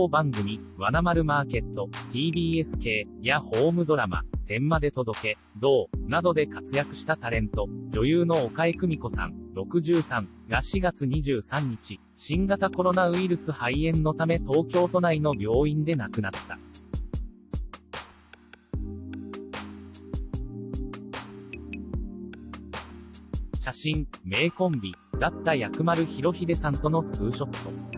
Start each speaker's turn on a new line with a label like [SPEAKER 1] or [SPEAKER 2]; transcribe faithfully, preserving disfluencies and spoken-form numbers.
[SPEAKER 1] 報番組、わなまるマーケット、ティービーエス 系、やホームドラマ、天まで届け、どう、などで活躍したタレント、女優の岡江久美子さん、ろくじゅうさん、がしがつにじゅうさんにち、新型コロナウイルス肺炎のため東京都内の病院で亡くなった。写真、名コンビだった薬丸裕英さんとのツーショット。